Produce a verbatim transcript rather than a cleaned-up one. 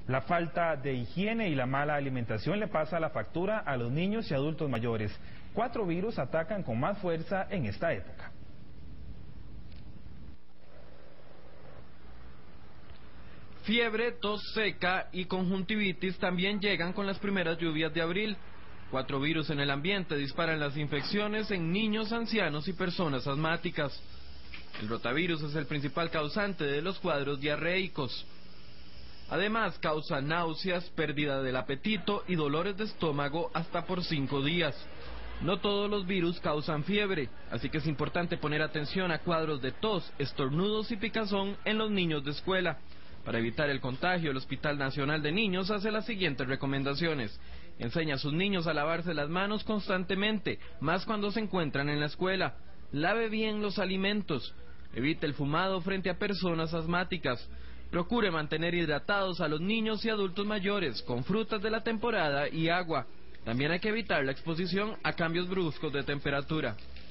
La falta de higiene y la mala alimentación le pasa la factura a los niños y adultos mayores. Cuatro virus atacan con más fuerza en esta época. Fiebre, tos seca y conjuntivitis también llegan con las primeras lluvias de abril. Cuatro virus en el ambiente disparan las infecciones en niños, ancianos y personas asmáticas. El rotavirus es el principal causante de los cuadros diarreicos. Además, causa náuseas, pérdida del apetito y dolores de estómago hasta por cinco días. No todos los virus causan fiebre, así que es importante poner atención a cuadros de tos, estornudos y picazón en los niños de escuela. Para evitar el contagio, el Hospital Nacional de Niños hace las siguientes recomendaciones. Enseña a sus niños a lavarse las manos constantemente, más cuando se encuentran en la escuela. Lave bien los alimentos. Evite el fumado frente a personas asmáticas. Procure mantener hidratados a los niños y adultos mayores con frutas de la temporada y agua. También hay que evitar la exposición a cambios bruscos de temperatura.